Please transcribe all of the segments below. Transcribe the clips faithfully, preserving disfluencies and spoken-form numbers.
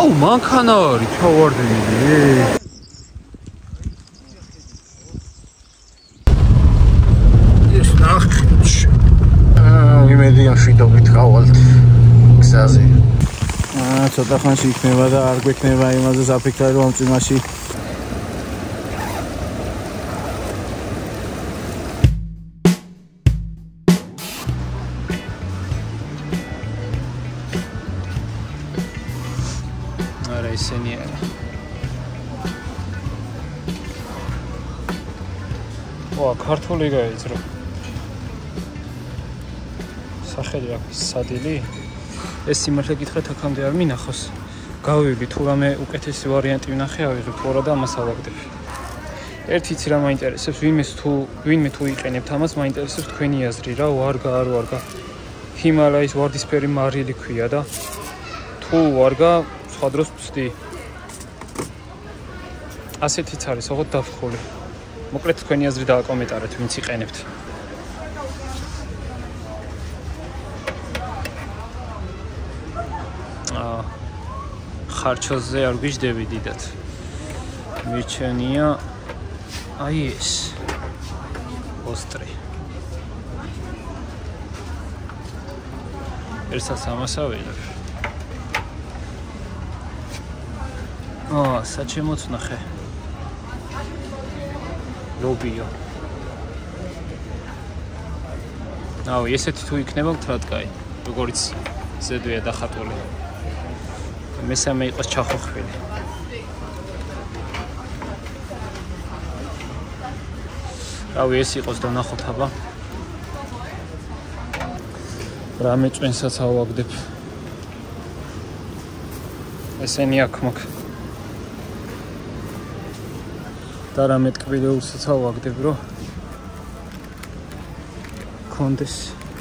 აუ, მანქანა არის, ჩავარდნილი. ეს ნახჩი. აა, იმედია შვიდობით გავალთ გზაზე. აა, ცოტა ხანში იქნება და არ გვექნება იმაზე საფიქრე რომ წიმაში ისენი არა. ვა, ქართული გაიძრო. სახელი აქვს სადილი. ეს სიმართლე გითხრათ აქამდე არ მინახოს. გავივი თუ რამე უკეთესი ვარიანტი ვნახე, ავიღებ თორა და ამას ავაგდებ. ერთი იცი რა მაინტერესებს, ვინმეს თუ ვინმე თუ იყენებთ ამას, მაინტერესებს თქვენი აზრი რა, ვარგა არ ვარგა. ჰიმალაის ვარდისფერი მარილი ქვია და თუ ვარგა სხვა დროს ვწდი. ასეთიც არის, ოღონდ დავხული. მოკლედ თქვენი აზრი დააკომენტარეთ, ვინც იყენებთ. აა ხარჩოზე არ გვიждები დიდად. მიჩენია აი ეს ოსტრი. ერთსაც ამას ავიღებ. აა, საჩემოც ნახე. ლობიო. აუ, ესეთი თუ იქნება მთლად კაი. როგორც ზედვეა დახატული. მესამე იყოს ჩახოხვილი. აუ, ეს იყოს და ნახოთ აბა. რამე წვენსაც ავაგდებ. ესენი აქ მაქვს. და რამე ტკბილეულსაც ავაგდებ, რომ კონდეს.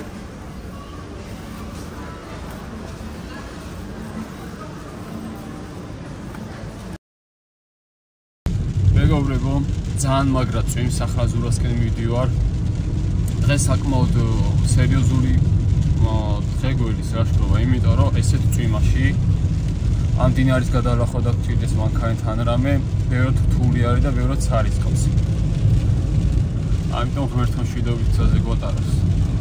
მეგობრებო, ძალიან მაგრად წვიმს, ახლა ზურასკენ მივდივარ. დღეს საკმაოდ სერიოზული დღე გველის რაშკრობა, იმიტომ რომ ესეთ წვიმაში ამ დინარის გადალახვა და გჭირდეს მანქანიდან რამე, ბევრად რთული არის და ბევრად სარისკობს. ამიტომ ღმერთმა შვიდობით გზაზე გვატაროს.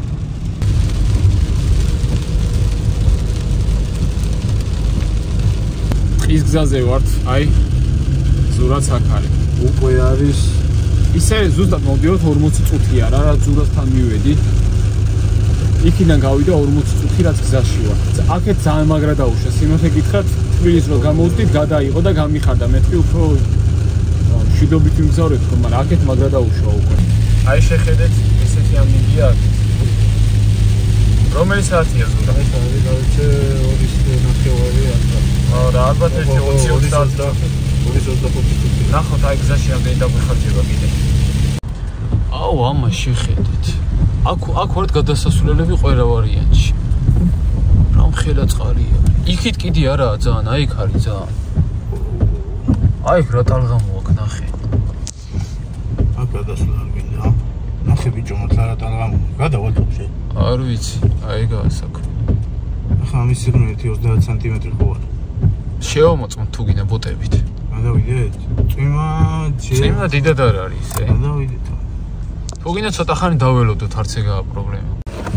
ის გზაზე ვართ, აი, ზურაც აქ არის. უკვე არის ისე ზუსტად მოვდივართ ორმოცი წუთია რა, რაც ზურასთან მივედი. იქიდან გავიდა ორმოცი წუთი, რაც გზაში ვარ. აქეთ ძალიან მაგრა დაუშვა, სიმართლე გითხრათ, თბილის რო გამოვდით, გადაიღო და გამიხარდა. მეთქი უფრო შვიდობით ვიმგზავრეთ, მაგრამ აქეთ მაგრა დაუშვა უკვე. აი შეხედეთ, ესეთი ამინდია აქ. რომელი საათია ზურა? ეს არის გავიცე ორი ნახევარი ახლა. არა, ალბათ ერთი ოცი ოცდაათი. ნახოთ, აი გზაში რამდენი დაგვეხარჯება კიდე. აუ, ამას შეხედეთ. აქ აქ ვართ გადასასვლელები ყველა ვარიანტში. რა მხელა წყარია. იქით კიდე არაა ძალიან, აი იქ არის ძალიან. აი რა ტალღამო აქ ნახე. აქ გადასვლა არ გინდა. ნახე ბიჭო, მართლა რა ტალღამო. გადავალ თქო. არ ვიცი, აი გასაკ. ახლა ამის სიღრმე ოცდაათი სანტიმეტრი ხო არა. შევამოწმოთ თუ გინდა ბოტებით. გადავიდეთ. წვიმა წვიმა დიდად არ არის ესე. გადავიდეთ. თუ გინდა ცოტა ხანი დაველოდოთ, არც ეგაა პრობლემა.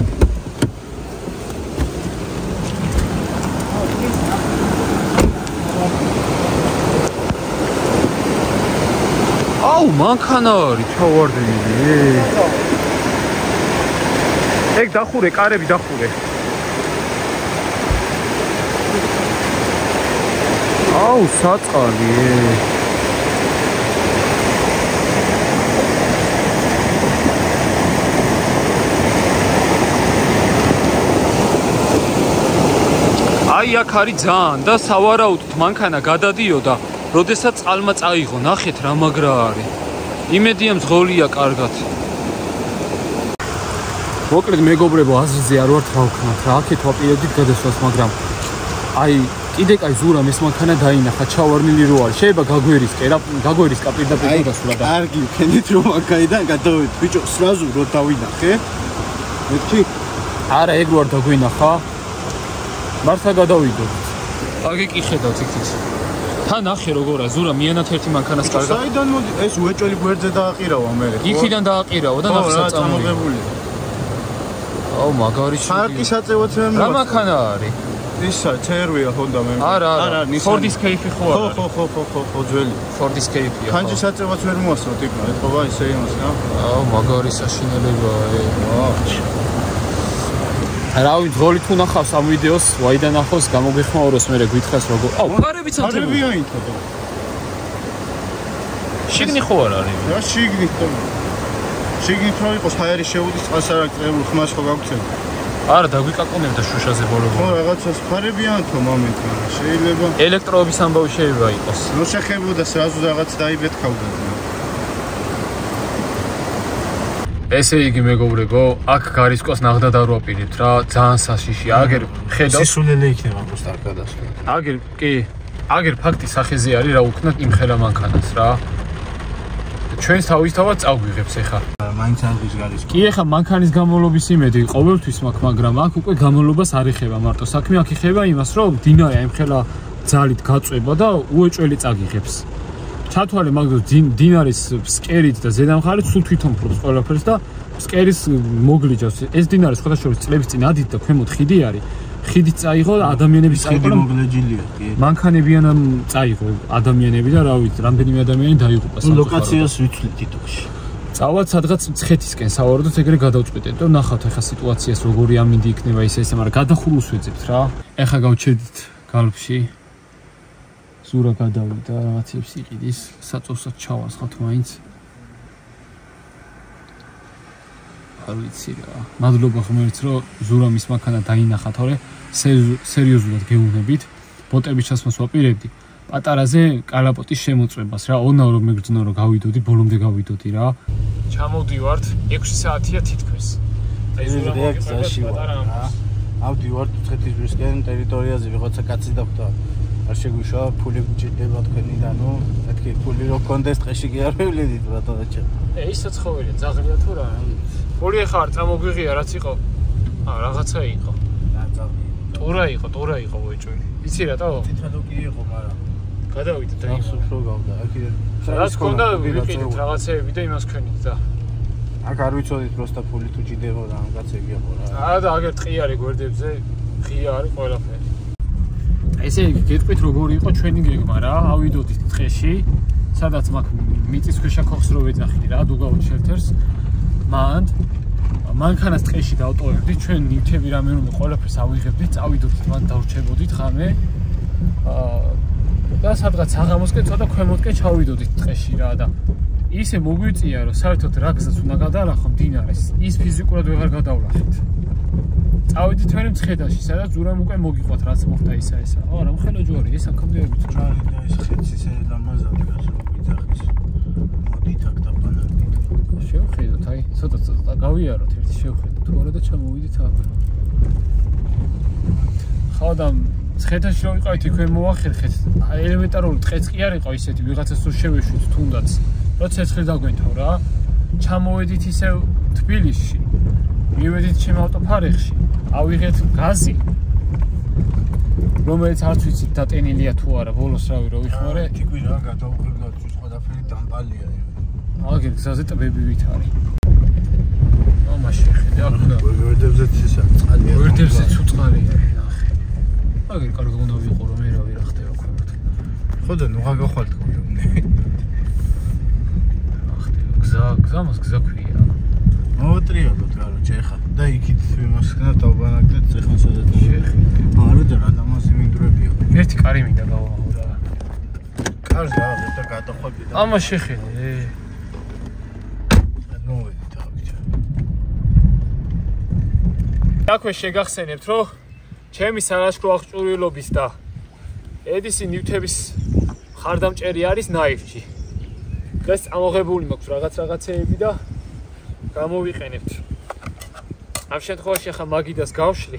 აუ, მანქანა არის ჩავარდნილი. ეგ დახურე, კარები დახურე. აუ, საწყალი. აი აქ არის ძალიან და სავარაუდოდ მანქანა გადადიოდა, როდესაც წყალმა წაიღო. ნახეთ რა მაგრა არის. იმედია მძღოლია კარგად. მოკლედ მეგობრებო, აზრზე არ ვართ რა ვქნათ რა. აქეთ ვაპირებდით გადასვლას, მაგრამ აი კიდე კაი ზურამ ეს მანქანა დაინახა, ჩავარნილი რო არის. შეიძლება გაგვერისკე რა, გაგვერისკა პირდაპირ გადასვლა და კარგი ვქენით რომ აქაიდან გადავედი. ბიჭო, სრაზუ რო დავინახე. მეთქი? არა, ეგ ვარ დაგვინახა. მართლა გადავიდოდით. აგი კი ხედავთ იქით. თან ახე როგორა ზურა მიანათ ერთი მანქანას კარგა. საიდან მოდი ეს უეჭველი გვერდზე დააყირავა მე. იქიდან დააყირავა და ნახსა წამოღებული. აუ მაგარი შე. პარკი საწევოთ მე. რა მანქანა არის? ისა ცერვია Honda მე. არა არა. Ford Escape ხო არა? ხო ხო ხო ხო ხო ძველი. Ford Escape-ია. ხანჯი საწევოთ ვერ მოასწროთ იქ, ეთქობა ისე იმას რა. აუ მაგარი საშინელებაა. აჩ. რავი ძღოლი თუ ნახავს ამ ვიდეოს, ვაიდან ახოს გამოგეხმაუროს მე გითხრას როგორ. აუ, ფარებიც ამ თემი. ფარებია იქო. შიგნი ხო არ არის? რა შიგნი ხო? შიგნი რო იყოს ჰაერი შეუდის წასარაკწებულ ხმას ხო გაგვცემ? არა, დაგვიკაკონებდა შუშაზე ბოლო-ბოლო. ხო, რაღაცას ფარებიან თო მომენტი, შეიძლება ელექტროობის ამბავი შეიძლება იყოს. ნუ შეხებოდა სრაზუ რაღაც დაიბეთქავდა. ესე იგი მეგობრებო, აქ გარისკოს ნახდად არ ვაპირებთ რა, ძალიან საშიში. აგერ ხედავთ სისულელე იქნება პროსტ არ გადასვლა. აგერ კი, აგერ ფაქტი სახეზე არის რა უქნათ იმ ხელა მანქანას რა. ჩვენს თავისთავად წავგვიღებს ეხა. მაინც არ ვის გარისკო. კი ეხა მანქანის გამოლობის იმედი ყოველთვის მაქვს, მაგრამ აქ უკვე გამოლობას არ ეხება მარტო. საქმე აქ ეხება იმას, რომ დინარე იმ ხელა ძალით გაწובה და უეჭველი წაგიღებს. ჩათვალე მაგდროს დინარის ფსკერით და ზედამხარით სულ თვითონ ფრობს ყველაფერს და ფსკერის მოგლიჯავს. ეს დინარი სხვათა შორის წლების წინ ადით და ქვემოთ ხიდი არის. ხიდით წაიღო ადამიანების ხიდი მოგლეჯილია, კი. მანქანებიანამ წაიღო ადამიანები და რა ვიცი, რამდენიმე ადამიანი დაიღუპა სამწუხაროდ. ლოკაციას ვიცვლით თითოეულში. წავალთ სადღაც მცხეთისკენ სავარაუდოდ ეგრე გადავწყვეტეთ და ნახავთ ეხა სიტუაციას როგორი ამინდი იქნება ისე ესე, მაგრამ გადახურულს ვეძებთ რა. ეხა გავჩერდით გალფში. ზურა გადავიდა რაღაცებს იყიდის, საწოვსაც ჩავასხათ მაინც. არ ვიცი რა. მადლობა ღმერთს, რომ ზურამის მანქანა დაინახა, თორე სერიოზულად გეუბნებით. ბოტების ჩასმას ვაპირებდი. პატარაზე კალაპოტის შემოწმებას რა, ონა რომ მეგრძნო რომ გავიდოდი, ბოლომდე გავიდოდი რა. ჩამოვდივართ, ექვსი საათია თითქმის. აი ზურა მოგიყვება პატარა ამბავს. ავდივართ მცხეთისძვრისკენ ტერიტორიაზე ვიღაცა კაცი დახვდა. არ შეგვიშვა ფული გჭირდება თქვენიდანო, მეთქი ფული რო კონდეს ტყეში კი არ მივლიდი ბატონაჩა. ე ისო ცხოველია, ძაღლია თუ რა? ფული ახლა არ წამოგვიღია რაც იყო. აა რაღაცა იყო. რა ძაღლი? ტურა იყო, ტურა იყო უეჭველი. იცი რა ტო? თითქოს კი იყო, მაგრამ გადავიდეთ და ის უფრო გავდა. აქ რაც ქონდა ვიყიდით რაღაცეები და იმას ქვენით და აქ არ ვიცოდით პროსტა ფული თუ ჭიდებოდა ამ კაცები იყო რა. აა და აგერ ტყიარი გვერდებზე, ღია არის ყველაფერი. ესე იგი გეტყვით როგორი იყო ჩვენი გეგმა რა, ავიდოდით ტყეში, სადაც მაგ მიწისქვეშა ქოხს რო ვეძახი რა, დუგაუთ შელთერს. მანდ მანქანას ტყეში დავტოვებდით, ჩვენ ნივთები რამე რომ ყველაფერს ავიღებდით, წავიდოდით, მან დავრჩებოდით ხამე. აა და სადღაც საღამოსკენ ცოტა ქვემოთკენ ჩავიდოდით ტყეში რა და ისე მოგვიწია რომ საერთოდ რა გზას უნდა გადაალახო მდინარეს, ის ფიზიკურად ვეღარ გადავლახეთ. წავიდით ვერი მცხეთაში, სადაც ზურამ უკვე მოგიყვათ რაც მოხდა ისა ესა. აა რა მხელა ჯვარი, ეს აქამდეები თუ რა და ეს ხეთს ისე დამაზავდა გასულ ვიძახის. მოდით აქ დაბანაკდით. შევხედოთ, აი, ცოტა ცოტა გავიაროთ ერთი შევხედოთ. თუ არა და ჩამოვიდით აქ. ხოდა მცხეთაში რომ ვიყავით იქვე მოახერხეთ. ელემენტარული ტყეც კი არ იყო ისეთი, ვიღაცას თუ შევეშვით თუნდაც. რო ცეცხლი დაგვენთავ რა. ჩამოვედით ისევ თბილისში. მივედით ჩემ ავტოფარეხში. ავიღეთ გაზი. რომელიც არც ვიცით დატენილია თუ არა, ბოლოს რავი რო ვიხმარე. თიქვი რა გადაუღებდა თუ სხვადასხვაი დამპალია. აგერ გზაზე ტბებივით არის. მამაში ხედა აქ და ვერდებზეც ისა წყალია. ვერდებზეც უწყალია, ნახე. აგერ კარგი უნდა ვიყო რომ ერავი რა ხდება ქვემოთ. ხო და ნუ გაგახვალ თქვი. ახტება გზა, გზა მას გზა ქვია. მოვატრიალოთ გაროჩე ხა და იქით ვიმასკნა დავბანაკდეთ წეხან სადაც შეხი. არა და რა დამას იმიდრებია. ერთი კარი მინდა გავაღო რა. კარს დავაღეთ და გადახვები და ამა შეხედე. მოვედით აღიჩა. აქვე შეგახსენებთ რომ ჩემი სალაშქრო აღჭურვილობის და ედისი ნივთების ხარდამჭერი არის ნაიფჭი. დღეს წამოღებული მაქვს რაღაც რაღაცეები და გამოვიყენებთ. ამ შემთხვევაში ახლა მაგიდას გავშლი.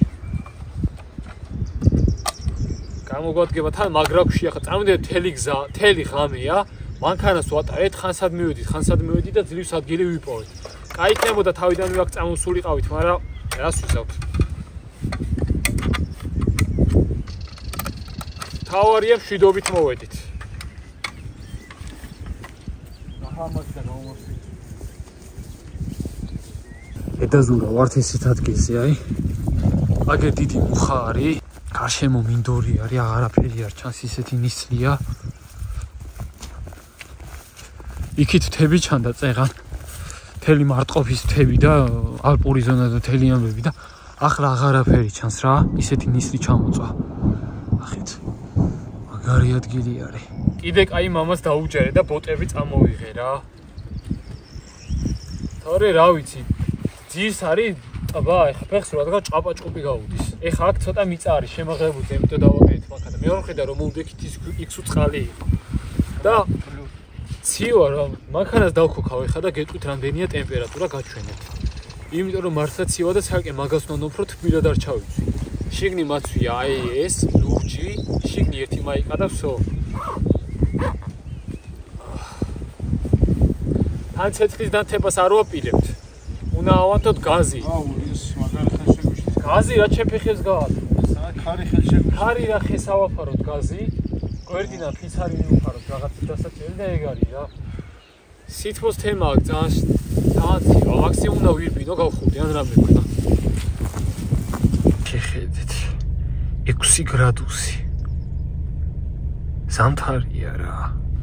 გამოგვადგება თან მაგრაქვში ახლა წამოვიდეთ თელი გზა, თელი ღამეა. მანქანას ვატარეთ, ხანსად მივედით, ხანსად მივედით და ძლივს ადგილი ვიპოვეთ. კაი იქნებოდა თავიდანვე აქ წამოსულიყავით, მაგრამ რას ვიზავთ? თავარია მშვიდობით მოვედით. ედაზურა ვართ ისეთ ადგილზე, აი. აგერ დიდი მუხა არის, გარშემო მინდორი არის, აღარაფერი არ ჩანს, ისეთი ნისლია. იქით მთები ჩანდა წეღან. მთელი მარტყოფის მთები და ალპური ზონა და მთელი ამბები და ახლა აღარაფერი ჩანს რა, ისეთი ნისლი ჩამოწვა. ახეთ. მაგარი ადგილი არის. კიდე კაი მამას დაუჯერე და ბოტები წამოვიღე რა. თორე რა ვიცი, ძირს არის ტბა, ეხა ფეხს რა და ჭაპაჭყობი გაუდის. ეხა აქ ცოტა მიწა არის შემაღებული, იმიტომ დავაკეთეთ მაგადა. მეორე ხედა რომ მოვდექით ის იქ უწყალი იყო. და ცივა რა, მანქანას დავქოქავ ეხა და გეტყვით რამდენია ტემპერატურა გაჩვენეთ. იმიტომ რომ მართლა ცივა და ცალკე მაგას უნდა უფრო თბილად არ ჩავიცვი. შიგნი მაცვია აი ეს ლურჯი, შიგნი ერთი მაიკა და всё. თან ცეცხლის დათებას არ ვაპირებთ. უნდა ავანთოთ გაზი. აუ, ის მაგარი ხელ შეგვიშლის. გაზი რა ჩემფეხებს გააქვს. საერთოდ ხარი ხელ შეგვიშლის. ხარი რა ხეს ავაფაროთ გაზი. გვერდინა ფიცარი მივფაროთ რაღაც დასაჭერი და ეგ არის რა. სითბოს თემა აქვს ძალიან ძალიან ცივა, მაქსიმუმ უნდა ვირბინო გავხურდი ან რამე ქნა. შეხედეთ. ექვსი გრადუსი. ზამთარია რა.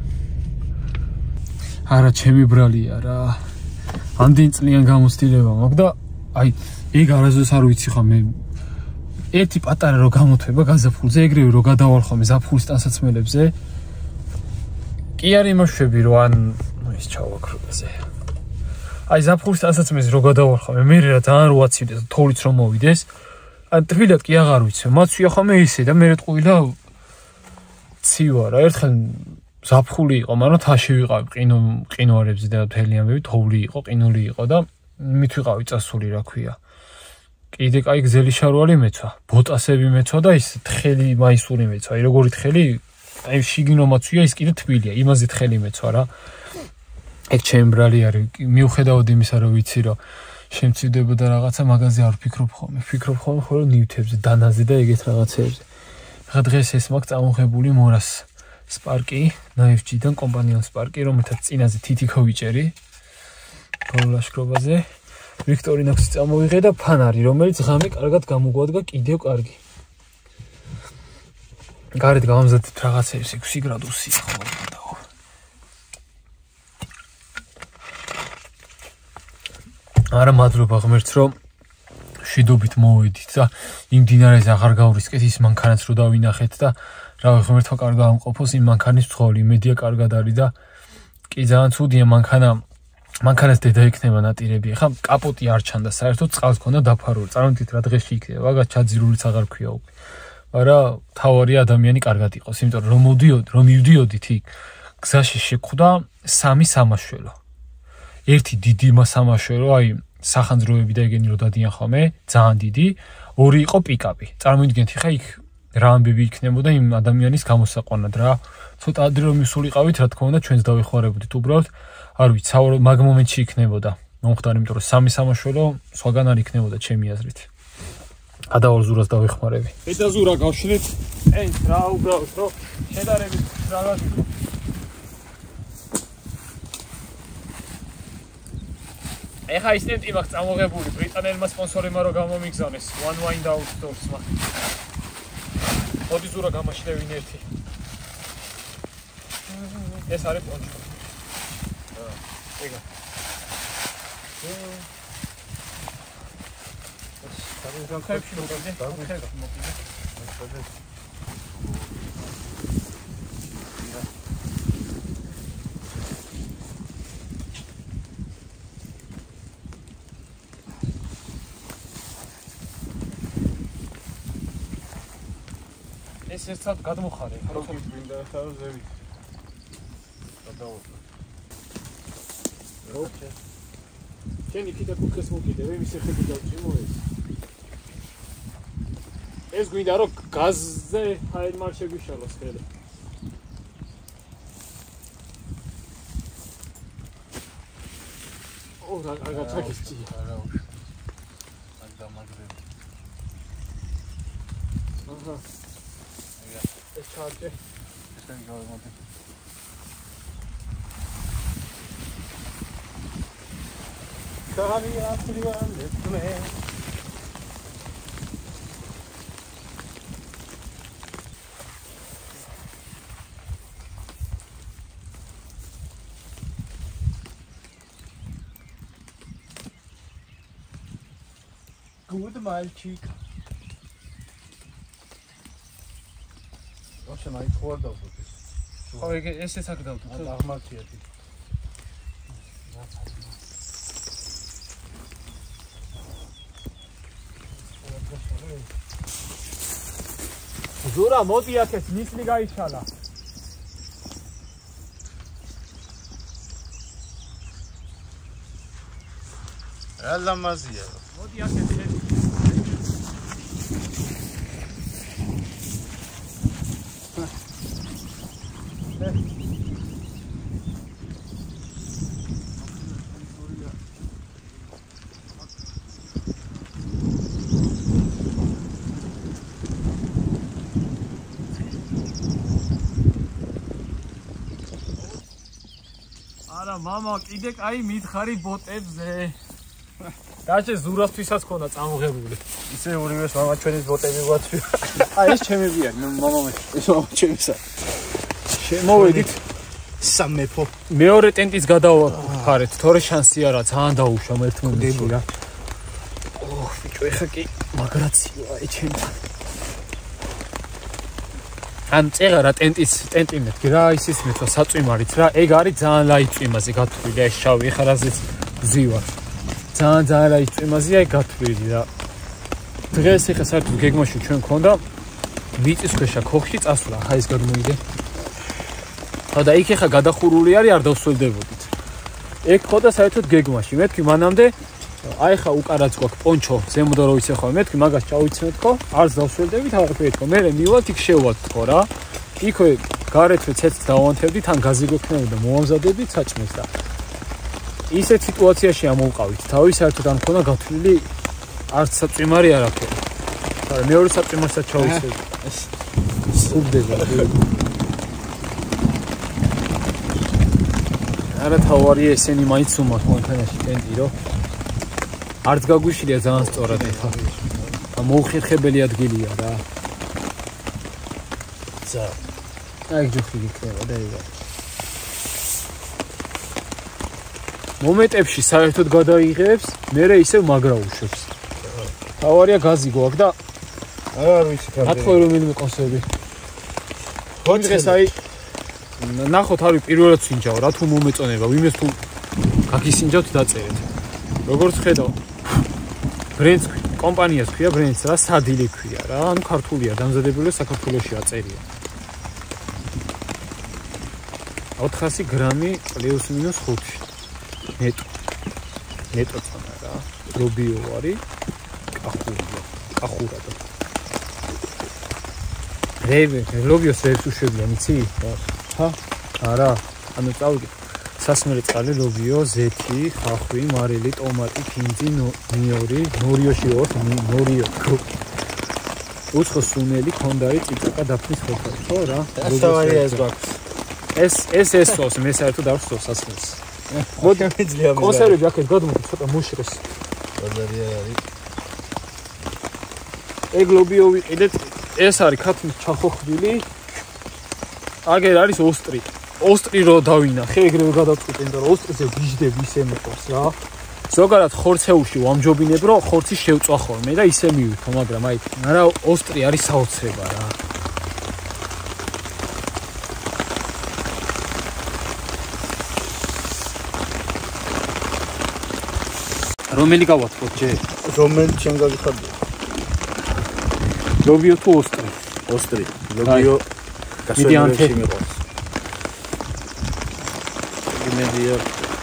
არა ჩემი ბრალია რა. ამდენ წლიან გამოცდილება მაქვს და აი ეგ არასდროს არ ვიცი ხომ მე ერთი პატარა რო გამოთვება გაზაფხულზე ეგრევე რო გადავალ ხოლმე ზაფხულის ტანსაცმელებზე კი არ იმოშვები რომ ან ის ჩავაქრობაზე აი ზაფხულის ტანსაცმელზე რო გადავალ ხოლმე მე რა ძალიან რო აცივდეს თოვლიც რომ მოვიდეს ან თბილად კი აღარ ვიცი მაცვია ხოლმე ისე და მე რეტყუილა ცივა რა ერთხელ ზაფხული იყო, მაგრამ თაში ვიყავი ყინო ყინვარებზე და მთელი ამბები თოვლი იყო, ყინული იყო და მით ვიყავი წასული რა ქვია. კიდე კაი გზელი შარვალი მეცვა, ბოტასები მეცვა და ის თხელი მაისური მეცვა. აი როგორი თხელი, აი შიგნო მაცვია ის კიდე თბილია, იმაზე თხელი მეცვა რა. ეგ ჩემბრალი არის, მიუხედავად იმისა რომ ვიცი რომ შემცირდებოდა რაღაცა მაგაზე არ ვფიქრობ ხოლმე. ვფიქრობ ხოლმე ხოლმე ნივთებზე, დანაზე და ეგეთ რაღაცებზე. რა დღეს ეს მაქვს წამოღებული მორას. სპარკი, ნაიფჯიდან კომპანიონ სპარკი, რომელთაც წინაზე თითიქო ვიჭერი. ბოლო ლაშქრობაზე. ვიქტორინოქსი წამოვიღე და ფანარი, რომელიც ღამე კარგად გამოგვადგა კიდევ კარგი. გარეთ გამამზადეთ რაღაცებს ექვსი გრადუსი ხო დაო. არა მადლობა ღმერთს რომ შვიდობით მოვედით და იმ დინარეს აღარ გავრისკეთ ის მანქანაც რო დავინახეთ და რა ღმერთო კარგა ამყოფოს იმ მანქანის მძღოლი მედია კარგად არის და კი ძალიან ცუდია მანქანა მანქანას დედა იქნება ნატირები ხა კაპოტი არ ჩანდა საერთოდ წყალს ქონდა დაფარული წარმოვიდგინეთ რა დღეში იქნება ვაგა ჩაძირულიც აღარ ქვია უკვე მაგრამ თავარი ადამიანი კარგად იყოს იმიტომ რომ მოდიოდ რომ მივდიოდით იქ გზაში შეხვდა სამი სამაშველო ერთი დიდი მასამაშველო აი სახანძროები და ეგენი რო დადიან ხოლმე ძალიან დიდი ორი იყო პიკაპი წარმოვიდგინეთ ხა იქ რა ამბები იქნებოდა იმ ადამიანის გამოსაყვანად რა ცოტა ადრე რომ მისულიყავით რა თქმა უნდა ჩვენს დავეხმარებოდით უბრალოდ არ ვიცი საუბრ მაგ მომენტში იქნებოდა მომხდარი იმიტომ რომ სამი სამაშველო სხვაგან არ იქნებოდა ჩემი აზრით გადავალ ზურას დავეხმარები ეტა ზურა გავშლით ეს რა უბრალოდ რომ შედარებით რაღაც იყო ეხა ის ტენტი მაქვს წამოღებული ბრიტანელმა სპონსორებმა რომ გამომიგზავნეს One Wind Outdoors-მა მოდი ზურა გამაშლევინ ერთი ეს არის პონჩო ეგა ეს დავუხებში მოგიდე დავუხებში მოგიდე ეს ერთად გადმოხარე როქით მინდა ახლა რომ ზევით გადავოხო როქე ჩენი კიდე კუქეს მოკიდე მე მის ხედი დავჭიმო ეს ეს გვინდა რომ გაზზე ჰაერ მარ შეგვიშალოს ხელი ო რა რა ჩაკისჭი არა უშ აქ დამაგრები აჰა ეს ჩარჯე. ესე გავიმოდე. Sorry, after you are left me. Good мальчик. Вообще на ихор დავდოთ. ხო, ესეც აქ დავდოთ. აღმართია თი. ზურა მოდი აქეთ ნისლი გაიშალა. ალამაზია. მოდი აქეთ არა мама კიდე კაი მითხარი ბოტებზე. გაჩე ზურასთვისაც ქონდა წამოღებული. ისე ორივეს мама ჩვენის ბოტები გვაჩვია. აი ეს ჩემებია, мама მე. ეს мама ჩემისა. შემოვედით სამეფო. მეორე ტენტის გადავაფარეთ, თორე შანსი არა, ძალიან დაუშვა ერთ მომენტში რა. ოხ, ბიჭო, ეხა კი მაგრაცია აი ჩემთან. ან წეღარა ტენტის ტენტი მეთქი რა, ისიც მეთქვა საწვიმარით რა. ეგ არის ძალიან ლაით წვიმაზე გათვლილი, აი შავი ეხა რაზეც ზივარ. ძალიან ძალიან ლაით წვიმაზეა ეგ გათვლილი რა. დღეს ეხა საერთოდ გეგმაში ჩვენ მქონდა მიწისქვეშა ქოხში წასვლა, ხა ეს გადმოიდე. და იქ ეხა გადახურული არის, არ დავსველდებოდით. ეგ ხოდა საერთოდ გეგმაში. მეთქი მანამდე აი ხა უკარაც გვაქვს პონჩო, ზემოდან რო იცე ხო, მეთქი მაგას ჩავიცნეთ ხო, არც დავსველდებით, არაფერი თქო. მე მივად იქ შევად თქო რა. იქ გარეთვე ცეცხლს დავანთებდით, ან გაზი გვექნებოდა, მოამზადებით საჭმელს და ისეთ სიტუაციაში ამოვყავით. თავი საერთოდ არ მქონდა გათვლილი არც საწვიმარი არაფერი. მაგრამ მეორე საწვიმარსაც ჩავიცვედი. სუბდება. არა თავარია ესენი მაინც უმართ მანქანაში ტენტი რო არც გაგვიშლია ძალიან სწორად ეხა და მოუხერხებელი ადგილია რა ზა აი ჯოხი იქნება და ეგ მომენტებში საერთოდ გადაიღებს მერე ისევ მაგრაუშებს თავარია გაზი გვაქვს და არ ვიცი რა ათხოვე რომელიმე კონსერვი დღეს აი ნახოთ არის პირველად სინჯაო რა თუ მომეწონება ვიმეს თუ გაგისინჯავთ დაწერეთ როგორც ხედავ ბრენდს კომპანიას ქვია ბრენდს რა სადილე ქვია რა ანუ ქართულია დამზადებული საქართველოში აწერია ოთხასი გრამი პლუს მინუს ხუთი ნეტო ნეტო წონა რა ლობიო არის კახურია კახურა და რევე ლობიოს რევს უშვებიან იცი ხა არა ანუ წავიდე სასმელი წყალი ლობიო ზეთი ხახვი მარილი ტომატი ფინძი ნიორი ნორიოში ვარ ნორიო უცხო სუნელი ქონდარი წიწაკა დაფნის ხოთი ხო რა ასავარია ეს გვაქვს ეს ეს ეს სოს მე საერთოდ არ ვსოს სასმელს მოდი მიძლია მე კონსერვები აქეთ გადმოდი ცოტა მუშრეს ბაზარია არის ეგ ლობიო ვიყიდეთ ეს არის ქათმის ჩახოხბილი აგერ არის ოსტრი ოსტრი რო დავინახე ეგრევე გადავწყვიტე იმიტომ რომ ოსტრიზე ვიждები ისე მეყავს რა ზოგადად ხორცეულში ვამჯობინებ რომ ხორცი შევწვა ხოლმე და ისე მივიქო მაგრამ აი არა ოსტრი არის საოცრება რა რომელი გავათქოთ ჯე რომელი ჩვენ გავიხარდია ლობიო თუ ოსტრი ოსტრი ლობიო გასვენებაში მიყვარს იმედია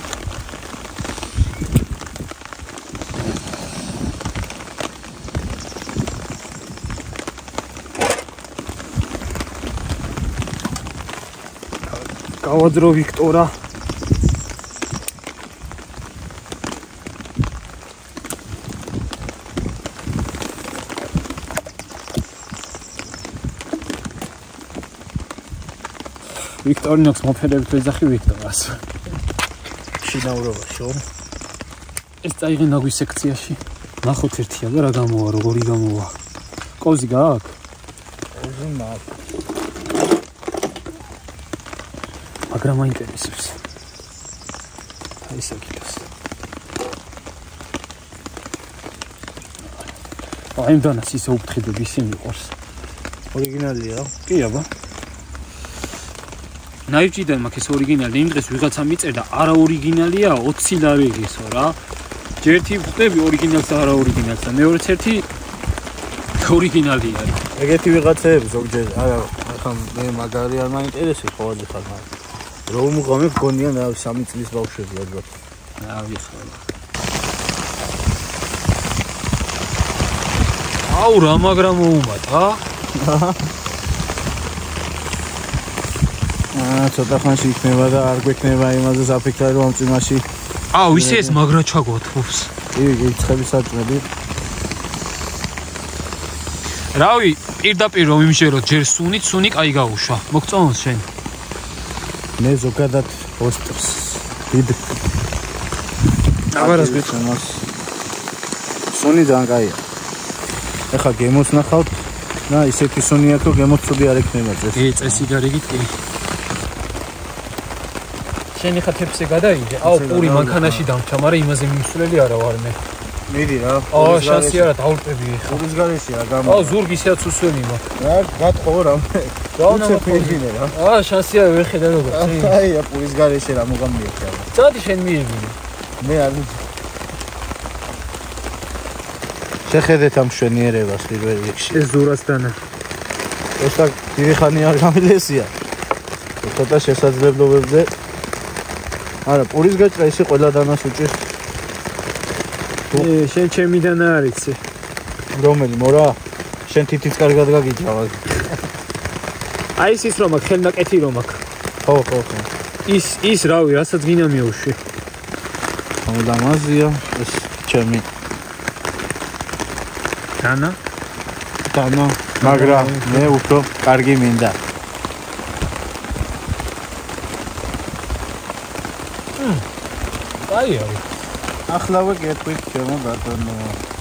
გავაძრო ვიქტორა ვიქტორინოქს მოფერებით ვეძახი ვიქტორას. შინაურობაში ხო? ეს წაიღე ნაგვის სექციაში. ნახოთ ერთია და რა გამოვა, როგორი გამოვა. კოზი გააქვს? კოზი მაქვს. მაგრამ მაინტერესებს. აი ეს აქეთას. აი დანას ისე უფრთხილები ისინი ყორს. ორიგინალია? კი აბა. ნაიჭიდან მაქვს ეს ორიგინალი, იმ დღეს ვიღაცა მიწერდა არა ორიგინალია, ოცი ლარი ეგესო რა. ერთი ვხვდები ორიგინალს და არა ორიგინალს და მეორეც ერთი ორიგინალია. ეგეთი ვიღაცები ზოგჯერ არა, ახლა მე მაგარი არ მაინტერესებს ყოველდღე ხარ, მაგრამ რომ უღამე გონიან რა სამი წლის ბავშვები ალბათ. ავი ხარ. აუ რა მაგრამ მოუმატა? აა ცოტა ხანში იქნება და არ გვექნება იმაზე საფიქრე რომ ამ წიმაში აუ ისე ეს მაგრა ჩაგვათხოვს. კი, გიცხები საჭმელი. რავი, პირდაპირ რომ იმჟერო ჯერ სუნით, სუნი კაი გაუშვა. მოგწონს შენ? მე ზოგადად პოსტერს დიდ აბარას გეცნოს. სუნი ძალიან კაია. ეხლა გემოს ნახავთ და ისეთი სუნი აქვს რომ გემოს ცუდი არ ექნება წეს. კი, წესი გარიგით კი. შენი ხათებზე გადაიგე? აუ, პური მანქანაში დამჭა, მაგრამ იმაზე მიმსვლელი არა ვარ მე. მიდი რა. აა, შანსი არა, დავრტები ხა. პურის გარეშეა გამო. აუ, ზურგისაც უსვენი მაქვს. რა, გათხოვ რა მე. დაუნა ფეჯინე რა. აა, შანსი არა, ვერ ხედა როგორ. აი, პურის გარეშე რა მოგამიეხა. წადი შენ მიებინე. მე არ შეხედეთ ამ მშვენიერებას პირველ რიგში. ეს ზურასდანა. ეს აქ დიდი ხანი არ გამილესია. ცოტა შესაძლებლობებზე არა, პურის გაჭრა ისე ყველა დანას უჭირს. ე, შენ ჩემი დანა არიცი. რომელი მორა? შენ თითიც კარგად გაგიჭრა. აი ის ის რომ აქ ხელნაკეთი რომ აქ. ხო, ხო, ხო. ის ის რავი, რასაც გინდა მეუშვი. ლამაზია ეს ჩემი დანა? დანა, მაგრამ მე უფრო კარგი მინდა. აი არის. ახლავე გეტყვით ჩემო ბატონო.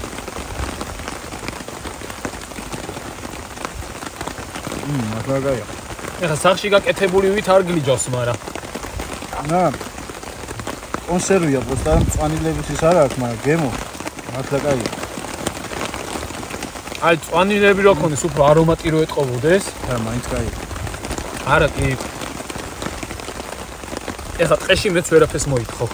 მმ, მაგარია. ეხა სახში გაკეთებული ვით არ გლიჯოს, მაგრამ. ანა. კონსერვია, просто მწვანილების ის არ აქვს, მაგრამ გემო მართლა კაია. აი, მწვანილები რო ქონდეს, უფრო არომატი რო ეტყობოდეს. რა, მაინც კაია. არა, კი. ეხა ტყეში მეც ვერაფერს მოითხოვ.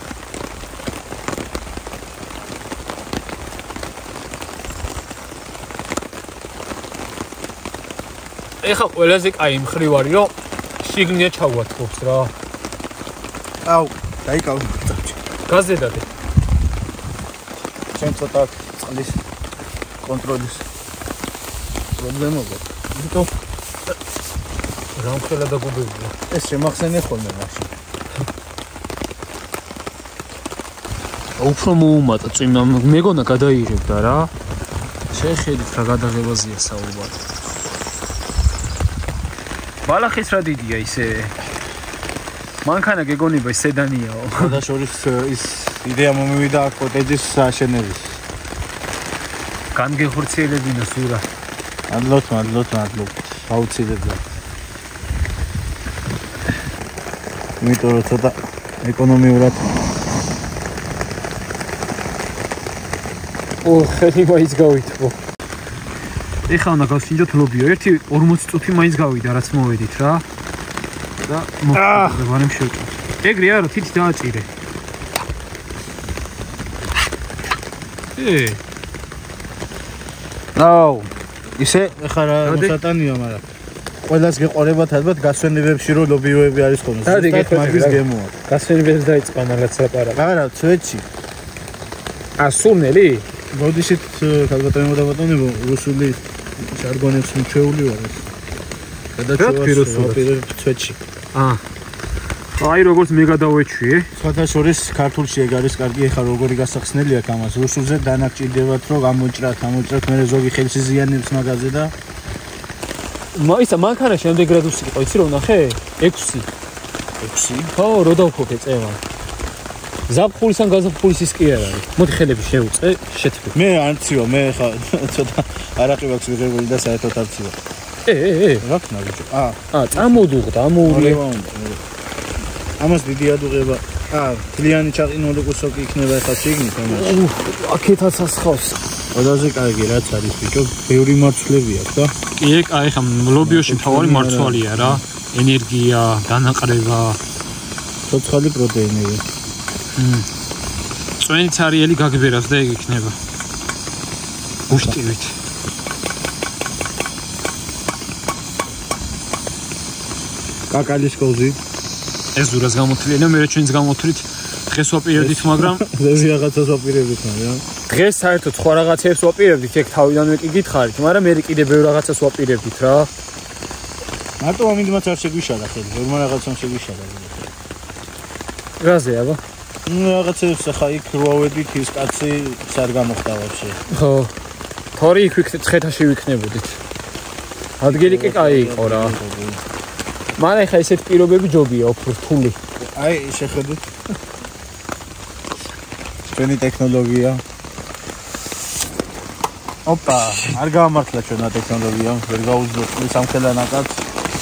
ეხა ყველაზე კაი მხრივ არის, რომ შიგნია ჩავვათხოვს რა. აუ, დაიკავ. გაზედადე. შენ ცოტა წყლის კონტროლის პრობლემა გვაქვს. იმიტომ რა მხელა დაგუბებია. ეს შემახსენე ხოლმე მაშინ. უფრო მოუმატა წვიმა, მეგონა გადაიღებდა რა. შეხედით რა გადაღებაზეა საუბარი. ბალახის რა დიდია ისე. მანქანა გეგონება ის სედანიაო. და შორის ის იდეა მომივიდა კოტეჯის აშენების. განგეხორციელებინა სურა. მადლობთ, მადლობთ, მადლობთ. აუცილებლად. იმიტომ რომ ცოტა ეკონომიურად ო, ხელი მაინც გავითხოვ. ეხლა უნდა გავსინჯოთ ლობიო. ერთი ორმოცი წუთი მაინც გავიდა, რაც მოვედით რა. და მოხდა ვარემ შევჭამ. ეგრე არა, თითი დააჭირე. ე. აუ, ისე ეხლა რა მოსატანია, მაგრამ ყველას გეყოლებათ ალბათ გასვენებებში რომ ლობიოები არის ხოლმე. ზუსტად მაგის გემოა. გასვენებებს დაიწყა მაგაც ლაპარაკი. არა, ცვეთში. ა სურნელი? ბოდიშით ქალბატონებო და ბატონებო, რუსული ჟარგონებს მიჩეული ვარ ეს. გადაჭრა ცვეთში. აა. აი როგორც მე გადავეჩვიე. სხვათა შორის ქართულში ეგ არის კარგი, ეხლა როგორი გასახსნელი აქვს ამას. რუსულზე დანაკჭირდებათ რომ გამოჭრათ, გამოჭრათ, მე ზოგი ხელს იზიანებს მაგაზე და ისა მანქანა შემდეგ გრადუსი იყო, იცი რომ ნახე? ექვსი. ექვსი? ხო, რო დავფიქრე წევა. ზაფხულის ან გაზაფხულის ის კი არ არის. მოდი ხელები შევუწე, შეთქვი. მე არ ცივა, მე ხა ცოტა არაყი მაქვს ვიღებული და საერთოდ არ ცივა. ე, ე, ე. რა ქნა ბიჭო? აა, აა, წამოდუღდა, ამოურე. ამას დიდი ადუღება. აა, თლიანი ჩაყინული კუსოკი იქნება ხა შიგნით ამას. აქეთაც ასხავს. ყველაზე კარგი რაც არის ბიჭო, ბევრი მარცვლები აქვს და კი, აი ხა ლობიოში მთავარი მარცვალია რა. ენერგია, დანაყრება, ცოცხალი პროტეინები. წვენი ცარიელი გაგბერავს და ეგ იქნება. უშტივით. კაკალის კოზი. ეს ზურას გამოთვლილია, მე ჩვენს გამოთვლით დღეს ვაპირებდით, მაგრამ დღეს რაღაცას ვაპირებდით, მაგრამ დღეს საერთოდ სხვა რაღაცებს ვაპირებდით, ეგ თავიდანვე კი გითხარით, მაგრამ მე კიდე ბევრ რაღაცას ვაპირებდით რა. მარტო ამინდმაც არ შეგვიშალა ხელი, ვერმა რაღაცამ შეგვიშალა. რაზე აბა? ნუ რაღაცებს ხა იქ რვავედით ის კაცი არ გამოხდა ვაფშე. ხო. თორი იქ ვიქნეთ, ცხეთაში ვიქნებოდით. ადგილი კი კაი იყო რა. მაგრამ ხა ესეთ პირობები ჯობია, უფრო რთული. აი, შეხედოთ. ჩვენი ტექნოლოგია. ოპა, არ გამართლა ჩვენმა ტექნოლოგიამ, ვერ გაუძლოთ სამხელანაკაც.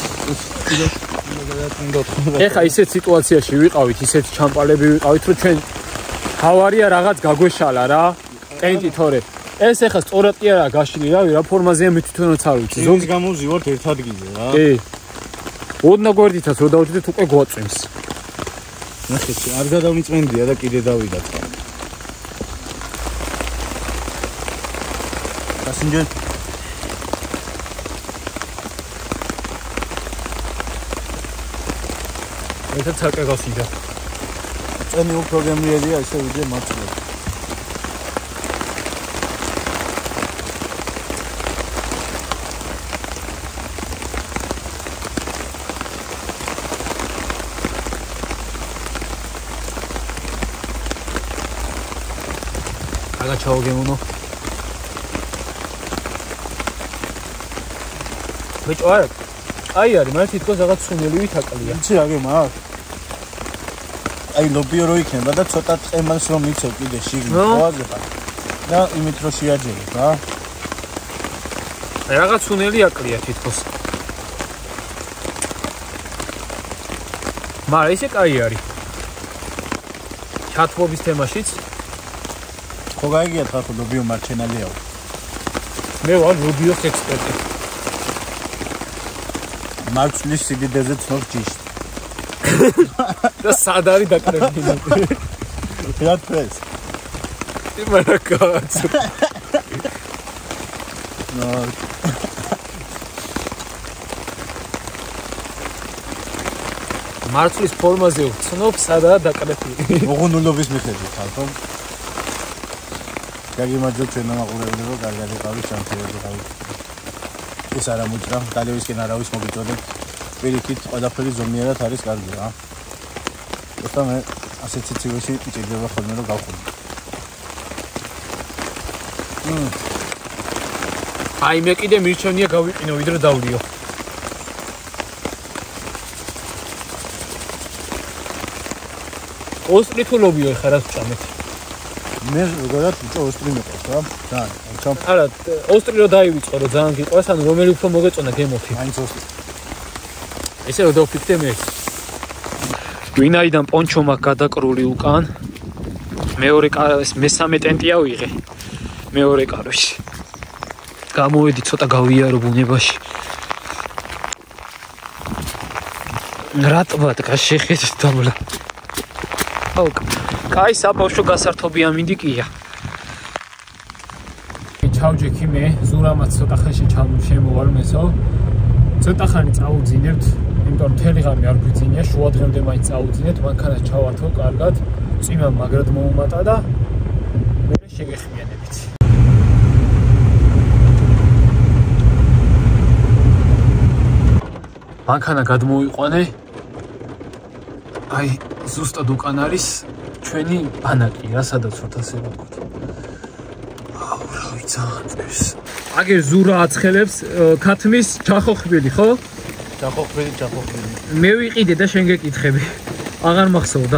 ეხა ისეთ სიტუაციაში ვიყავით, ისეთ ჩამპალები ვიყავით, რომ ჩვენ ავარია რაღაც გაგვეშალა რა. ტენტი თორე. ეს ეხა სწორად კი არა გაშლი რავი, რა ფორმაზეა მე თვითონაც არ ვიცი. ზოგს გამოვზივართ ერთ ადგილზე რა. კი. ოდნა გვერდითაც რო დავდიდეთ უკვე გვაწვიმს. ნახეთ, არ გადავიწმენდია და კიდე დავიდათ. პასენჯერ ეს ცალკე გასიდა. წენი უფრო გემრიელია ესე ვიდრე მაწვდები. აგა ჩაოგემუნო. ბიჭო არა. აი არის, მაგრამ თითქოს რაღაც სუნელი ვითაკლია. იცი რა გემარ? აი ლობიო რო იქნება და ცოტა წემალს რომ მიცევ კიდე შიგნით ხოაზე ხარ. და იმით რო შეაჯერებ, რა. აი რაღაც სუნელი აკლია თითქოს. მაგრამ ესე კაი არის. ჩათბობის თემაშიც ხო გაიგიათ ხა ხო ლობიო მარჩენალიაო. მე ვარ ლობიოს ექსპერტი. მარცვლის სიდიდეზე ცნობს ჯიშს. და სად არის დაკრებილი? რა თქოს? იმარაკაც. ნო. მარცვლის ფორმაზე ვცნობს, სადაა დაკრებილი. მოღუნულობის მიხედვით ხალხო. გაგიმარჯვეთ ჩვენმა მაყურებლებო, კარგად იყავით, სამწუხაროდ იყავით. ეს არა მოჭრა, დალევისკენ არავის მოგიწოდეთ. პირიქით, ყველაფერი ზომიერად არის კარგი რა. ეხლა მე ასეთ სიცივეში ჭირდება ხოლმე რომ გავხურდე. აი მე კიდე მირჩენია გავიყინო ვიდრე დავლიო. ოსტრი თუ ლობიო ხარ რას ვჭამეთ? მე როგორად ვიწო ოსტრი მეყავს რა? და ჩამ. არა, ოსტრი რო დაივიწყო რომ ძალიან გიყვარს, ანუ რომელი უფრო მოგეწონა გემოფი. მაინც ოსტრი. ესე რომ დავფიქრე მე. ვინაიდან პონჩო მაქვს გადაკრული უკან. მეორე კაროს მესამე ტენტია ვიღე. მეორე კაროში. გამოვედი ცოტა გავიარო ბუნებაში. რატომ გაშეხეთ დამლა? აუ, კაი საბავშვო გასართობი ამინდიკია. ჩავჯექი მე, ზურამაც ცოტა ხელში ჩამოვალ მესო. ცოტა ხანი წაუძინებთ, იმიტომ რომ თელი ღამე არ გვიძინია, შუა დღემდე მაინც წაუძინეთ, მანქანას ჩავართო კარგად, წვიმა მაგრად მოუმატა და მე შეგეხმიანებით. მანქანა გადმოვიყვანე. აი, ზუსტად უკან არის ჩვენი ბანაკი, რა სადაც ვართ ასე ვთქვით. აუ, რა ვიცი, ძალიან წევს. აგერ ზურა აცხელებს ქათმის ჩახოხბილი, ხო? ჩახოხბილი, ჩახოხბილი. მე ვიყიდე და შენ გეკითხები. აღარ მახსოვდა.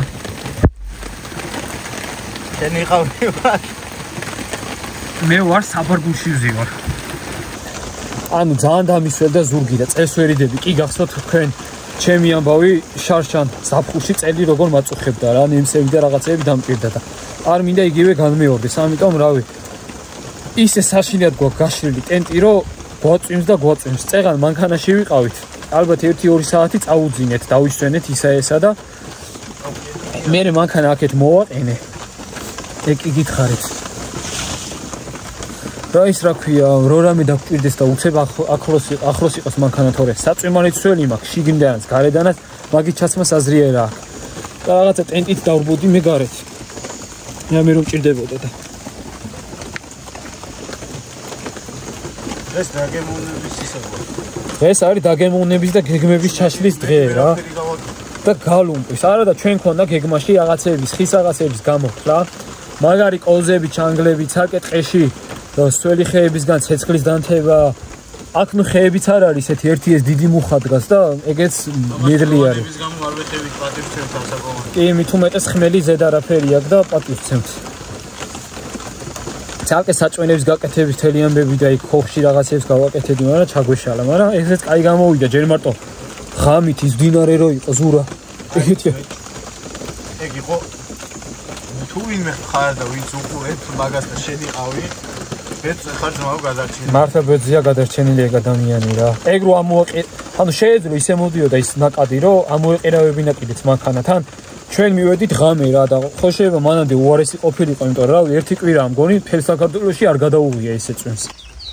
შენ იყავი ვარ. მე ვარ საბარგულში ვზივარ. ანუ ძალიან დამისველ და ზურგი და წესვერიდები კი გახსოვთ თქვენ ჩემი ამბავი შარშან ზაფხულში წელი როგორ მაწუხებდა რა ნემსები და რაღაცეები დამჭირდა და არ მინდა იგივე განმეორდეს ამიტომ რავი ისე საშინლად გვაქვს გაშლილი ტენტი რომ გვაწვიმს და გვაწვიმს წეღან მანქანაში ვიყავით ალბათ ერთი ორი საათი წავუძინეთ დავისვენეთ ისა ესა და მე მანქანა აქეთ მოვაყენე ეგ კი გითხარით რა ის რა ქვია რო რამე დაგჭირდეს და უცებ ახლოს ახლოს იყოს მანქანა თორე საწვიმარი ცველი მაქვს შიგნიდანაც გარედანაც მაგით ჩაცმას აზრია რა და რაღაცა ტენტით დავრბოდი მე გარეთ მე მე რომ ჭირდებოდა და ეს დაგემოვნების ისაა ეს არის დაგემოვნების და გეგმების ჩაშლის დღე რა და გალუმპის არა და ჩვენ ქონდა გეგმაში რაღაცეების ხის რაღაცეების გამოფლა მაგარი კოლზები ჩანგლები საკეთყეში და სველი ხეებისგან ცეცხლის დანთება აქ ნუ ხეებიც არ არის ესეთი ერთი ეს დიდი მუხა დგას და ეგეც მედლი არის ის გამო არ ვეთევით პატივს ცემთ ასაკოვანი კი მით უმეტეს ხმელი ზედ არაფერი აქვს და პატივს ცემთ ცალკე საჭვენების გაკეთების მთელი ამბები და იქ ხოხში რაღაცებს გავაკეთედი მაგრამ ჩაგვეშალა მაგრამ ესეც კაი გამოვიდა ჯერ მარტო ღამით ის დინარე რო იყო ზურა ეგეთია ეგ იყო თუ ვინმე ხარ და ვინც უყურეთ მაგას და შედიყავი ეს ხარ ძმაო გადარჩენილი მართლა ბეძია გადარჩენილი ეგ ადამიანი რა ეგ რო ამოაყე ანუ შეეძლო ისე მოდიოდა ის ნაკადი რომ ამოეყერავებინა კიდეც მანქანათან ჩვენ მივედით ღამე რა და ხო შეიძლება მანამდე უარესი ყოფილიყო იმიტომ რომ რა ერთი კვირა მგონი თელ საქართველოში არ გადაუღია ესე წვენს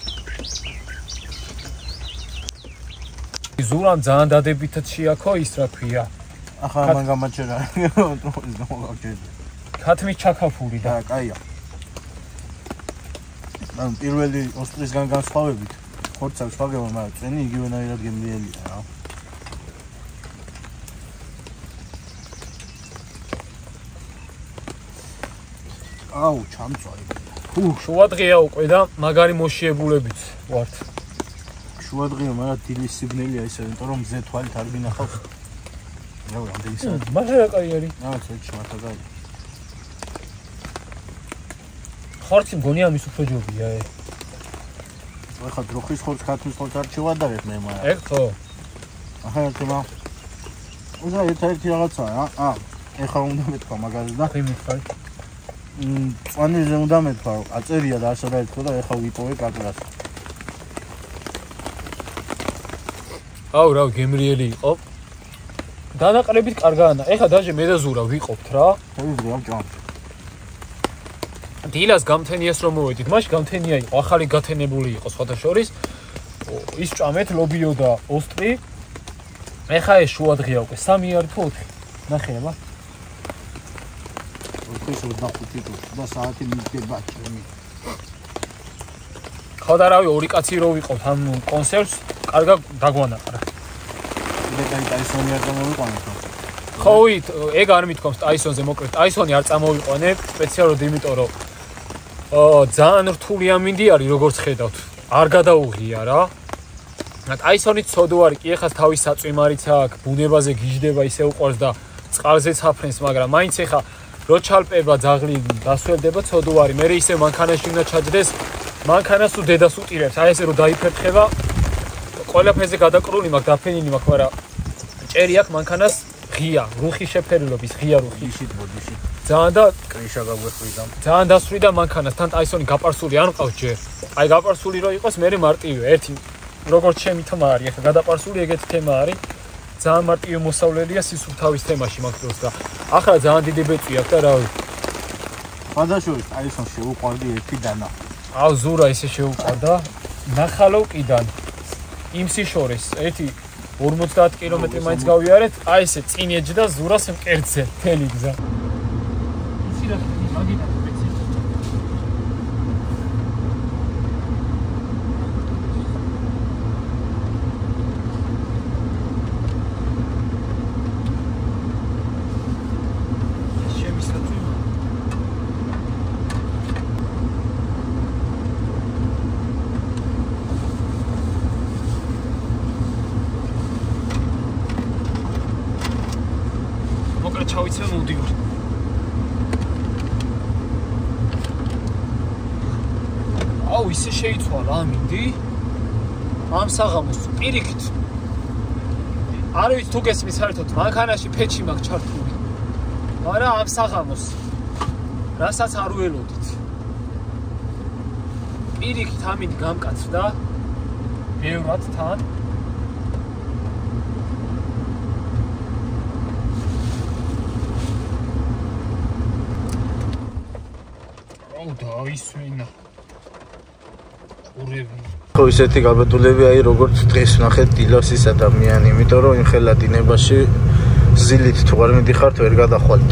ზურამ ძალიან დადებითად შეაქო ის რა ქვია ახლა მან გამაჩერა ქათმის ჩაქაფული და კაია ან პირველი ოსტრისგან განსხვავებით ხორცავს ვაგება მაგრამ წვენი იგივენაირად გემრიელია რა აუ ჩამწვარი ჰუ შუადღეა უკვე და მაგარი მოშიებულებიც ვართ შუადღეა მაგრამ დილის სიბნელია ისე იმიტომ რომ მზე თვალით არ გინახავს რა ვამდე ისე მაგრამ კაი არის რაღაც ეჩ მართლა კაი ხორცი მგონი ამის უფრო ჯობია ე ახლა დროხის ხორცს ქათმის ხორცს არ შევადარებ მე მაგრამ ეგ ხო ახლა თემა უზა ერთ-ერთი რაღაცაა რა აა ეხლა უნდა მეთქვა მაგაზე და ხი მითხარი მ წვანიზე უნდა მეთქვა რომ აწერია და ასა დაეთქვა და ეხლა ვიპოვე კაკრას აუ რა გემრიელი იყო დანაყრებით კარგაა ეხლა დაჟე მე და ზურა ვიყოფთ რა შევიძრე ამ ჭამ დილას გამთენიას რომ მოვედით მაშინ გამთენია იყო ახალი გათენებული იყო სხვადასხვა ის ჭამეთ ლობიო და ოსტრი ეხა ეს შუადღეა უკვე სამი არის თუ ოთხი ნახეება ოთხი ოცდახუთი და საათი მიდგება ჩემი ხო და რავი ორი კაცი რო ვიყოთ ამ კონსერვს კარგად დაგვანაყრა მე კაი ტაისონი არ გამოვიყვანე ხო ვით ეგ არ მithქვამს ტაისონზე მოკლედ ტაისონი არ წამოვიყვანე სპეციალურად იმიტომ რომ აა ძალიან რთული ამინდი არის როგორც ხედავთ არ გადაუღია რა ტაისონი ცოდო არის კი ეხლა თავის საწვიმარიც აქვს ბუნებაზე გიждდება ისე უყვარს და წყალზეც აფრენს მაგრამ მაინც ეხლა რო ჩალპება ძაღლი დასველდება ცოდო არის მე ისე მანქანაში უნდა ჩაჯდეს მანქანას თუ დედას უტირებს აი ესე რომ დაიფერხება ყველაფერზე გადაკრული მაქვს დაფენილი მაქვს მაგრამ ჭერი აქვს მანქანას ღია რუხი შეფერილობის ღია რუხი ისით ბოდიში ძალიან და კრიშა გაგვეხვიდა ძალიან დასვრიდა მანქანას თან ტაისონი გაპარსული არ მყავს ჯერ აი გაპარსული რო იყოს მე მარტივია ერთი როგორც ჩემი თმა არის ახლა გადაპარსული ეგეთი თემა არის ძალიან მარტივი მოსავლელია სისუფთავის თემაში მაგდროს და ახლა ძალიან დიდი ბეწვი აქვს და რავი ფადაშოვის ტაისონს შეუყვარდი ერთი დანა აუ ზურა ისე შეუყვარდა ნახალოვკიდან იმ სიშორეს ერთი ორმოცდაათი კილომეტრი მაინც გავიარეთ აი ესე წინ ეჯდა ზურას მკერდზე მთელი გზა იცი რა მაგინა ახლა ჩავიცე მოდიორი. აუ ისე შეიცვალა ამინდი. ამ საღამოს პირიქით. არ ვიცი თუ გესმის საერთოდ მანქანაში ფეჩი მაქვს ჩართული. მაგრამ ამ საღამოს რასაც არ ველოდით. პირიქით ამინდი გამკაცდა. ბევრად თან. აუ დაისვენა. ყურები. ხო ისეთი გაბედულები აი როგორც დღეს ნახეთ დილოსის ადამიანი, იმიტომ რომ იმხელა დინებაში ზილით თუ არ მიდიხართ ვერ გადახვალთ.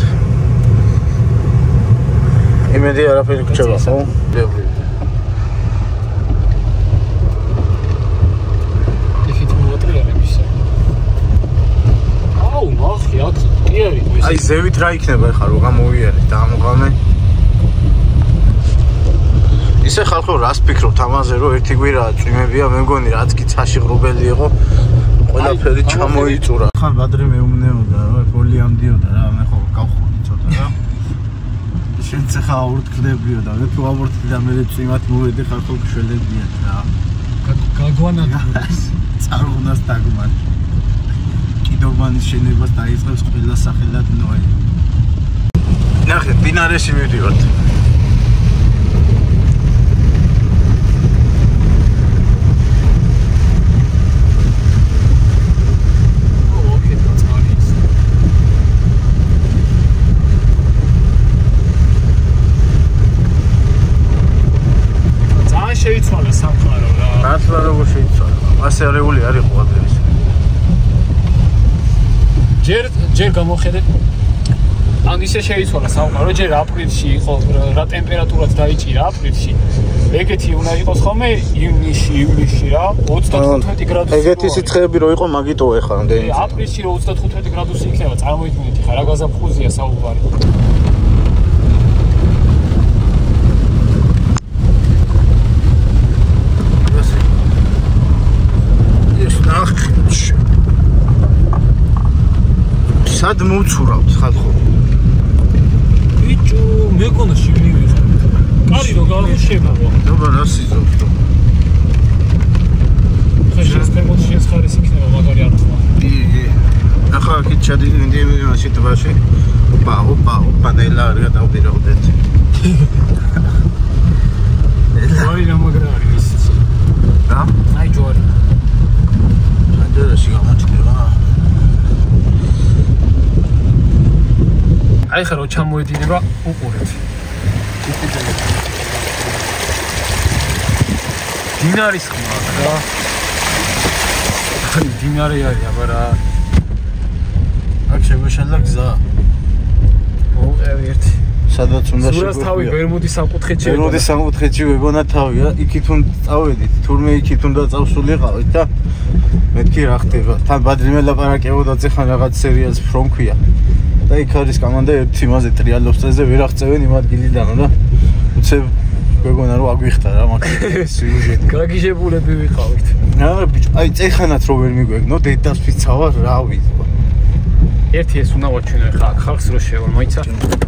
იმედი არაფერი გრჩება, ხო? ბევრი. ეხით მოატრიალებ ისე. აუ, ნახე, აქ კი არის ეს. აი ზევით რა იქნება ხა რო გამოვიარეთ და ამოღამე. ისე ხალხო რას ფიქრობთ ამაზე რომ ერთი გვირა წვიმებია მე მგონი რაც კი ცაში ღრუბელი იყო ყველაფერი ჩამოიწურა ხან ბადრი მეუბნეოდა რა გოლი ამდიოდა რა მე ხო გავხურდი ცოტა რა შენც ხა აურთქლებიო და მე თუ აურთქდი და მე წვიმად მოვედი ხალხო გშველებია რა გაგვანადგურეს წარუნას დაგმარ კიდობანის შენებას დაიწყებს ყველა სახელად ნოე ნახე დინარეში მივდივართ შეიცვალა სამყარო რა. მართლა როგორ შეიცვალა? ასეარეული არის ყველაფერი. ჯერ ჯერ გამოხედეთ. ან ისე შეიცვალა სამყარო, ჯერ აპრილში იყო რა ტემპერატურაც დაიჭირა აპრილში. ეგეთი უნდა იყოს ხოლმე ივნისში, ივლისში რა, ოცდათხუთმეტი გრადუსი. ეგეთი სიცხეები რო იყო მაგიტო ეხლა რამდენი? აპრილში რო ოცდათხუთმეტი გრადუსი იქნება, წარმოიდგინეთ ხა რა გაზაფხუზია საუბარი. სად მოვცურავთ ხალხო? ბიჭო, მეკონა შევიღე. კარი რო გავუშება. დაბა რა სიზობთ? ხა შეცხებოთ შეცხარის იქნება მაგარი არხმა. იგი. ახლა აქ ჩადი იმაში თვაში. ოპა, ოპა, ოპა, დაილა არ გადავდირავდეთ. ჯვარი რა მაგრა არის ის. რა? აი ჯვარი. ანდერაში გამოჩდება. აი ხა რო ჩამოედინება უყურეთ. დინარის ხმა რა. აი დინარი არის აბა რა. აქ შემოშალა გზა. მოუყევი ერთი. სადაც უნდა შეგვეყვია. სურას თავი ვერმუდის სამკუთხედში. ვერმუდის სამკუთხედში ვეგონა თავია. იქით უნდა წავედით. თურმე იქით უნდა წავსულიყავით და მეთქი რა ხდება. თან ბადრი მელაპარაკებოდა წეხან რაღაც სერიალს from ქვია. და იქ არის კომანდა ერთი იმაზე ტრიალოსზე ვერ აღწევენ იმ ადგილიდან და უცებ გვეგონა რომ აგვიხდა რა მაგ სიუჟეტი. გაგიჟებულები ვიყავით. არა ბიჭო, აი წეხანაც რო ვერ მიგვეგნო დედას ფიცავა რა ვიცი. ერთი ეს უნდა ვაჩვენო ხა ხალხს რო შევა მოიცა.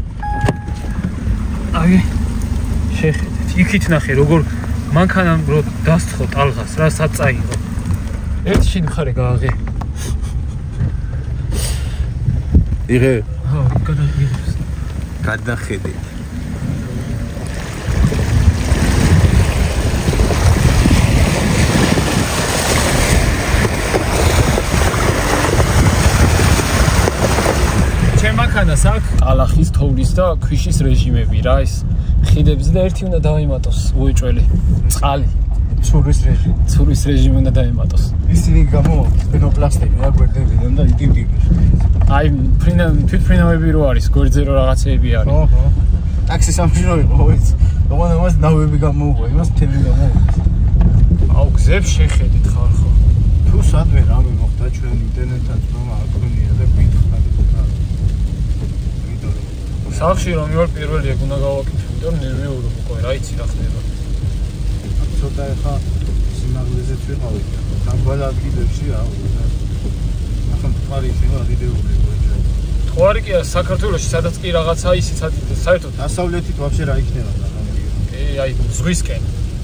აი შეხედეთ, იქით ნახე როგორ მანქანამ რო დასთხო ტალღას რა საწაიღო. ერთი შინ ხარე გააღე. იღე? ხო, გადაიღებს. გადახედე. ჩემ მანქანას აქვს ალახის, თოვლის და ქვიშის რეჟიმები რა ის ხიდებზე და ერთი უნდა დაიმატოს უეჭველი წყალი. ცურის რეჟიმი. ცურის რეჟიმი უნდა დაემატოს. ისინი გამოვაქვს პენოპლასტები რა გვერდებიდან და იდივდივებს. აი ფრინა თვითფრინავები რო არის, გვერდზე რო რაღაცეები არის. ხო, ხო. ტაქსი სამშინო იყო, ვიცი. ოღონდ ამას ნავები გამოუღო, იმას თემი გამოუღო. აუ გზებს შეხედით ხარ ხო? თუ სადმე რამე მოხდა ჩვენ ინტერნეტად რომ აკონია და გითხარით რა. იმიტომ რომ სახში რომ ვარ პირველი ეგ უნდა გავაკეთო, იმიტომ რომ ნერვიულობ უკვე რა იცი რა ხდება. ცოტა ეხა სიმაღლეზეც ვიყავით. დაბალ ადგილებში რა. ახლა თქვარი შეიძლება დიდებული გვეჭვე. ხوარი კი საქართველოში სადაც კი რაღაცა ისიც საერთოდ დასავლეთით ვაფშე რა იქნება და ე აი ზღვისკენ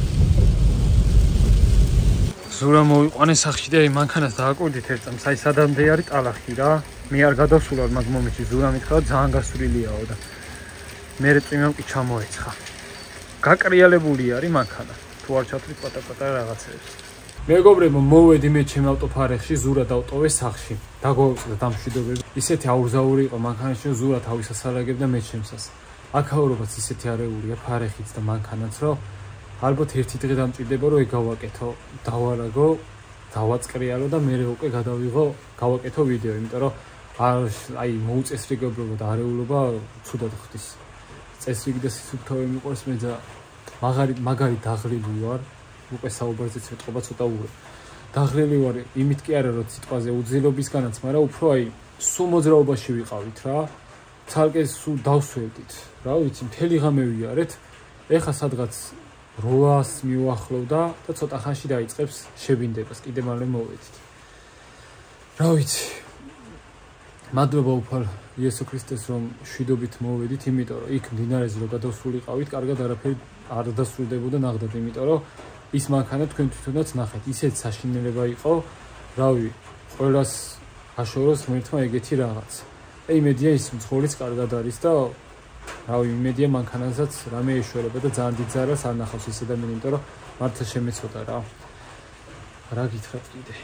ზურა მოიყვანეს სახში და აი მანქანას დააკვირდით ერთ წამს აი სადამდე არის ტალახი რა მე არ გადავსულავ მაგ მომენტში ზურა მითხრა ძალიან გასვრილიაო და მე წვიმამ კი ჩამოეცხა გაკრიალებული არის მანქანა თუ არ ჩათვლით პატარ-პატარა რაღაცებს მეგობრებო მოვედი მე ჩემ ავტოფარეხში ზურა დავტოვე სახში დაგვაუწყდა დამშვიდობები ისეთი აურზაური იყო მანქანაში ზურა თავის ასარაგებდა მე ჩემსას აქაურობაც ისეთი არეულია ფარეხიც და მანქანაც რომ ალბათ ერთი დღე დამჭირდება რომ ეგავაკეთო დავარაგო დავაწყრიალო და მე უკვე გადავიღო გავაკეთო ვიდეო იმიტომ რომ აი მოუწესრიგებლობა და არეულობა ცუდად ხდის წესრიგი და სისუფთავე მიყვარს მე და მაგარი მაგარი დაღლილი ვარ უკვე საუბარზეც ეთყობა ცოტა ურე დაღლილი ვარ იმით კი არა რომ სიტყვაზე უძილობისგანაც მაგრამ უფრო აი სულ მოძრაობაში ვიყავით რა ცალკე სულ დავსვევდით რა ვიცი მთელი ღამე ვიარეთ ეხა სადღაც რვას მიუახლოვდა და ცოტა ხანში დაიწყებს შებინდებას კიდე მალე მოვედით რა ვიცი მადლობა უფალ იესო ქრისტეს რომ შვიდობით მოვედით იმიტომ რომ იქ მდინარეზე რო გადავსულიყავით კარგად არაფერი არ დასრულდებოდა ნახდათ იმიტომ რომ ის მანქანა თქვენ თვითონაც ნახეთ ისეთ საშინელება იყო რავი ყველას აშოროს მერთმა ეგეთი რაღაც აი მედია ის მძღოლიც კარგად არის და რავი მედია მანქანასაც რამე ეშველება და ძალიან დიდ ზარას არ ნახავს ის ადამიანი იმიტომ რომ მართლა შემეცოდა რა რა გითხრათ კიდე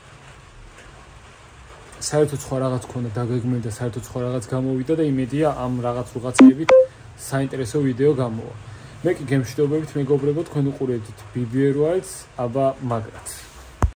საერთოდ სხვა რაღაც ქონდა დაგეგმილი და საერთოდ სხვა რაღაც გამოვიდა და იმედია ამ რაღაც რაღაცებით საინტერესო ვიდეო გამოვა მე კი გემშვიდობებით მეგობრებო თქვენ უყურებთ ბი ბი არ Wilds აბა მაგრად